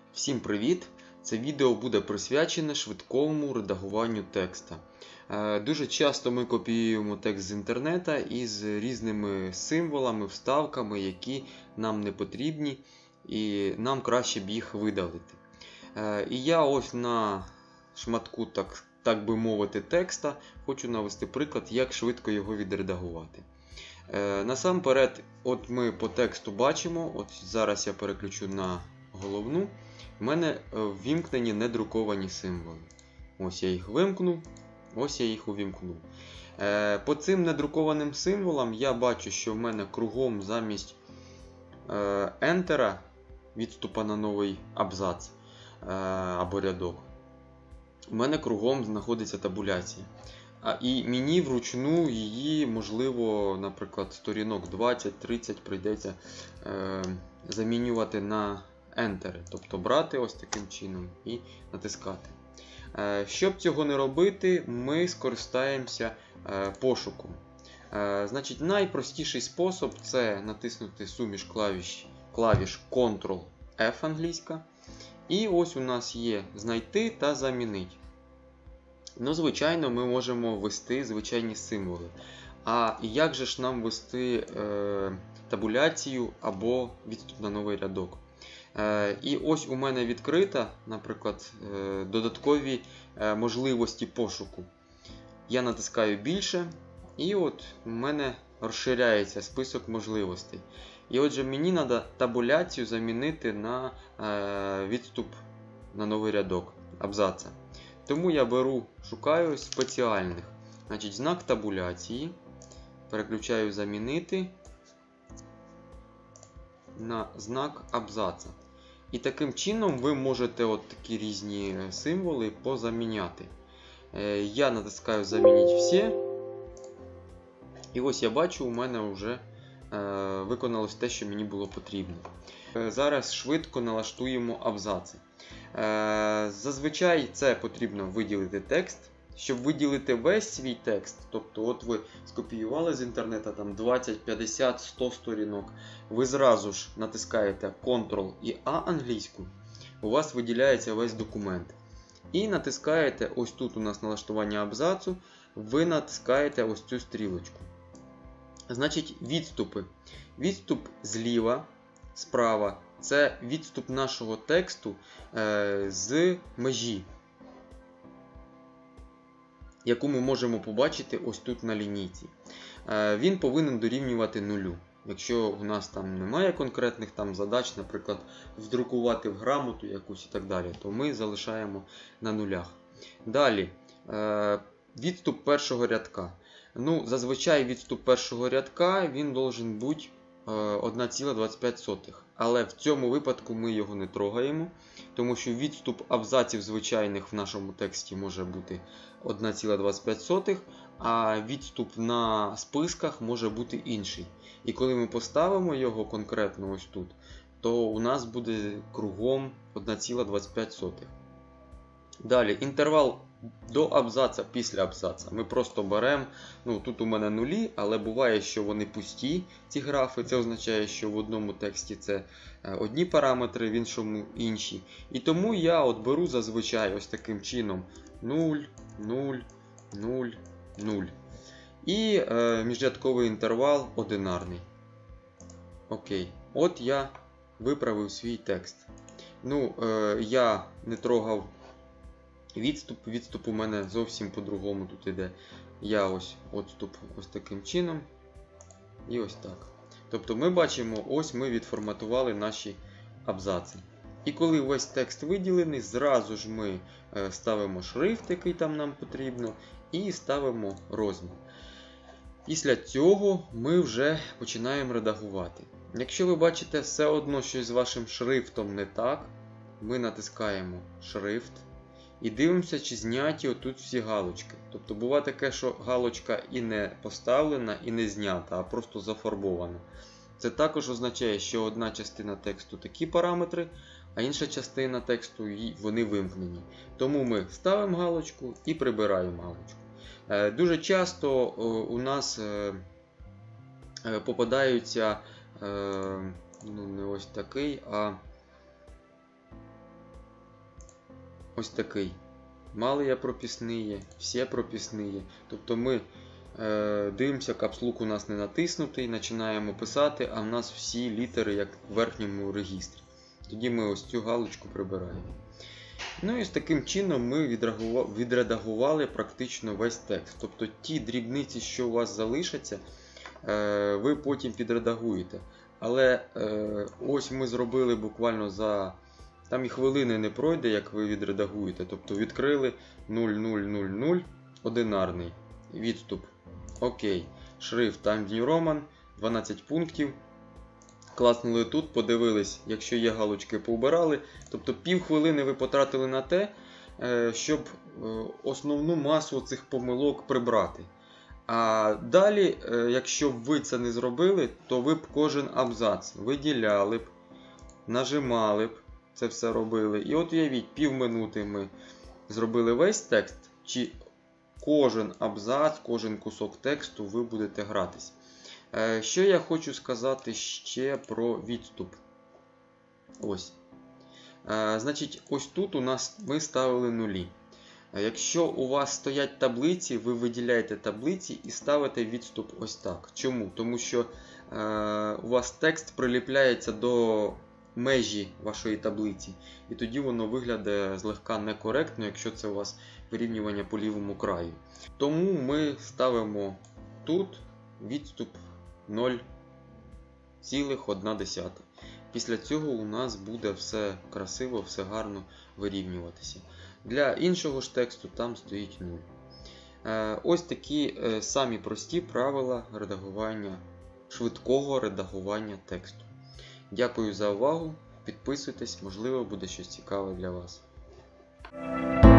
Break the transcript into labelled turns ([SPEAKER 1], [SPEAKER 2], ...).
[SPEAKER 1] Всім привіт! Це відео буде присвячене швидкому редагуванню текста. Дуже часто ми копіюємо текст з інтернету із різними символами, вставками, які нам не потрібні, і нам краще б їх видалити. І я ось на шматку, так би мовити, текста хочу навести приклад, як швидко його відредагувати. Насамперед, от ми по тексту бачимо, от зараз я переключу на головну, в мене ввімкнені недруковані символи. Ось я їх вимкнув, ось я їх увімкнув. По цим недрукованим символам я бачу, що в мене кругом замість Enter відступа на новий абзац або рядок, в мене кругом знаходиться табуляція. І мені вручну її, можливо, наприклад, сторінок 20-30 прийдеться замінювати на Enter. Тобто брати ось таким чином і натискати. Щоб цього не робити, ми скористаємося пошуком. Значить, найпростіший спосіб – це натиснути суміш клавіш Ctrl-F англійська. І ось у нас є знайти та замінити. Ну, звичайно, ми можемо ввести звичайні символи. А як же ж нам ввести табуляцію або відступ на новий рядок? І ось у мене відкрита, наприклад, додаткові можливості пошуку. Я натискаю більше, і от у мене розширяється список можливостей. І отже, мені треба табуляцію замінити на відступ на новий рядок абзаца. Тому я шукаю спеціальних. Значить, знак табуляції. Переключаю замінити на знак абзаца. І таким чином ви можете от такі різні символи позаміняти. Я натискаю замінити всі. І ось я бачу, у мене вже виконалось те, що мені було потрібно. Зараз швидко налаштуємо абзаци. Зазвичай це потрібно виділити текст. Щоб виділити весь свій текст, тобто от ви скопіювали з інтернету там 20, 50, 100 сторінок, ви зразу ж натискаєте Ctrl і А англійську, у вас виділяється весь документ. І натискаєте, ось тут у нас налаштування абзацу, ви натискаєте ось цю стрілочку. Значить, відступи. Відступ зліва, справа – це відступ нашого тексту з межі, яку ми можемо побачити ось тут на лінійці. Він повинен дорівнювати нулю. Якщо у нас там немає конкретних там задач, наприклад, вдрукувати в грамоту якусь і так далі, то ми залишаємо на нулях. Далі, відступ першого рядка. Ну, зазвичай відступ першого рядка він должен бути 1,25. Але в цьому випадку ми його не трогаємо, тому що відступ абзаців звичайних в нашому тексті може бути 1,25, а відступ на списках може бути інший. І коли ми поставимо його конкретно ось тут, то у нас буде кругом 1,25. Далі, інтервал до абзаца, після абзаца. Ми просто беремо, ну тут у мене нулі, але буває, що вони пусті, ці графи. Це означає, що в одному тексті це одні параметри, в іншому інші. І тому я от беру зазвичай ось таким чином 0, 0, 0, 0. І міжрядковий інтервал одинарний. Окей, от я виправив свій текст. Ну, я не трогав відступ. Відступ у мене зовсім по-другому тут іде. Я ось відступ ось таким чином. І ось так. Тобто ми бачимо, ось ми відформатували наші абзаци. І коли весь текст виділений, зразу ж ми ставимо шрифт, який там нам потрібно, і ставимо розмір. Після цього ми вже починаємо редагувати. Якщо ви бачите все одно щось з вашим шрифтом не так, ми натискаємо шрифт. І дивимося, чи зняті отут всі галочки. Тобто буває таке, що галочка і не поставлена, і не знята, а просто зафарбована. Це також означає, що одна частина тексту такі параметри, а інша частина тексту вони вимкнені. Тому ми ставимо галочку і прибираємо галочку. Дуже часто у нас попадаються, ну не ось такий, а ось такий. Малые прописные, всі прописные. Тобто ми дивимося, капслук у нас не натиснутий, починаємо писати, а в нас всі літери як в верхньому регістрі. Тоді ми ось цю галочку прибираємо. Ну і з таким чином ми відредагували практично весь текст. Тобто ті дрібниці, що у вас залишаться, ви потім підредагуєте. Але ось ми зробили буквально за... Там і хвилини не пройде, як ви відредагуєте. Тобто відкрили 0000, одинарний, відступ. Окей. Шрифт Times New Roman, 12 пунктів. Класнули тут, подивились, якщо є галочки, поубирали. Тобто півхвилини ви потратили на те, щоб основну масу цих помилок прибрати. А далі, якщо б ви це не зробили, то ви б кожен абзац виділяли б, нажимали б, це все робили. І от уявіть, півминути ми зробили весь текст, чи кожен абзац, кожен кусок тексту ви будете гратись. Що я хочу сказати ще про відступ. Ось. Значить, ось тут у нас ми ставили нулі. Якщо у вас стоять таблиці, ви виділяєте таблиці і ставите відступ ось так. Чому? Тому що у вас текст приліпляється до межі вашої таблиці. І тоді воно виглядає злегка некоректно, якщо це у вас вирівнювання по лівому краю. Тому ми ставимо тут відступ 0,1. Після цього у нас буде все красиво, все гарно вирівнюватися. Для іншого ж тексту там стоїть 0. Ось такі самі прості правила редагування, швидкого редагування тексту. Дякую за увагу. Підписуйтесь, можливо, буде щось цікаве для вас.